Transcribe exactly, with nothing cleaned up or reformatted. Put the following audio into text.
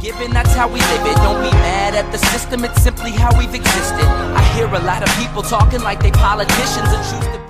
given, that's how we live it. Don't be mad at the system, it's simply how we've existed. I hear a lot of people talking like they politicians and choose to